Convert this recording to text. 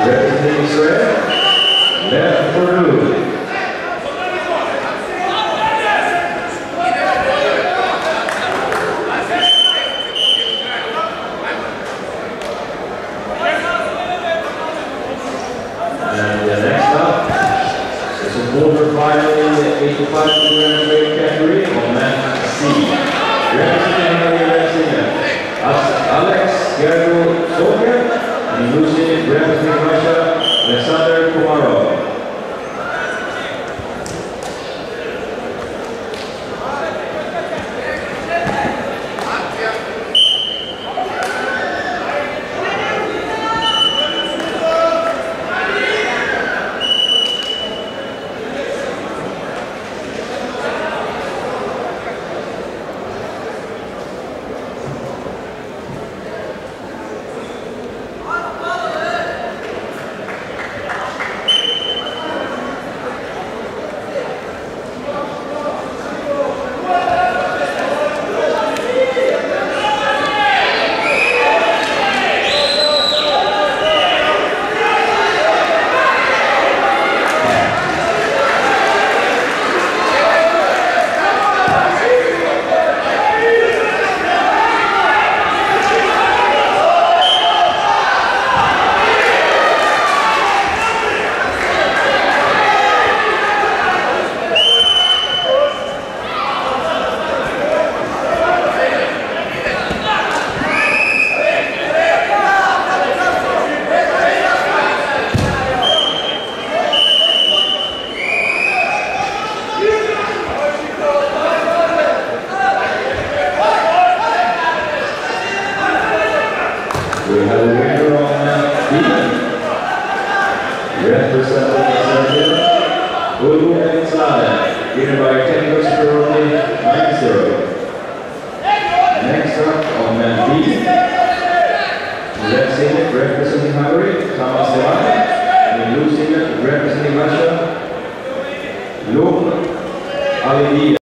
Representing Israel, Beth Peru. And next up is a quarter final in the 85 kg weight category on mat C. Representing Alex Gergo Sonia, and losing representing Russia, Alexander Komarov. We have a winner on B. Representing Serbia, Ulvo Ensala, winner by 10 votes per only 9-0. Next up on B, red singlet representing Hungary, Thomas Devan, and blue singlet representing Russia, Lom Alidia.